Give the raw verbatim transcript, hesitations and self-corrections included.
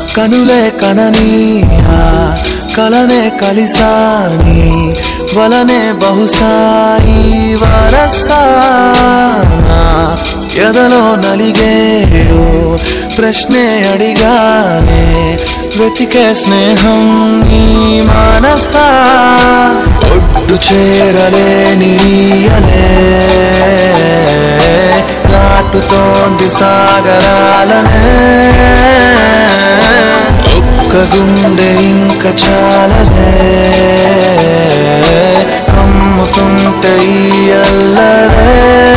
కనులే కనని కలనే కలిసాని వలనే బహుశాయి వరసానా ఎదలో నలిగేయో ప్రశ్నే అడిగానే వెతికే స్నేహం నీ మనసా ఒడ్డు చేరలేనియనే దాటుతోంది సాగరాలనే ఒక్క గుండె ఇంక చాలదే కమ్ముతుంటే ఈ అల్లరే